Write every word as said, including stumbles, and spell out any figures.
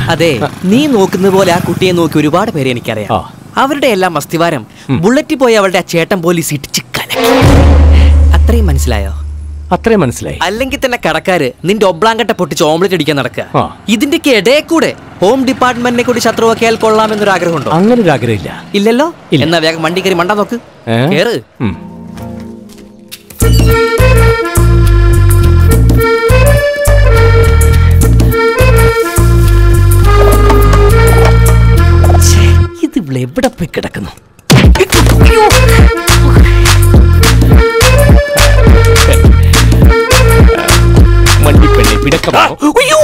അതെ, നീ നോക്കുന്ന പോലെ ആ കുട്ടിയെ നോക്കി ഒരുപാട് പേരെ എനിക്കറിയാം. അവരുടെ എല്ലാം മസ്തിവാരം ബുള്ളറ്റിൽ പോയി അവളുടെ ആ ചേട്ടൻ പോലീസ് ഇടിച്ച് കലക്കി. അത്രയും മനസ്സിലായോ? അത്രയും മനസ്സിലായി. അല്ലെങ്കിൽ തന്നെ കടക്കാര് നിന്റെ ഒബ്ലാങ്കട്ട പൊട്ടിച്ച് ഓംലെറ്റ് അടിക്കാൻ നടക്കുക. ഇതിന്റെ ഇടയിൽ കൂടെ ഹോം ഡിപ്പാർട്ട്മെന്റിനെ കൂടി ശത്രുവാക്കിയാൽ കൊള്ളാമെന്നൊരു ആഗ്രഹമുണ്ടോ? അങ്ങനെ ഒരു ആഗ്രഹമില്ല. ഇല്ലല്ലോ. എന്നാ വേഗം വണ്ടി കയറി മണ്ടാ നോക്ക്. കേറ്. ഇത് ഇവിടെ എവിടെ പോയി കിടക്കുന്നു? വണ്ടിപ്പെണ്ണെ പിടക്കമാ.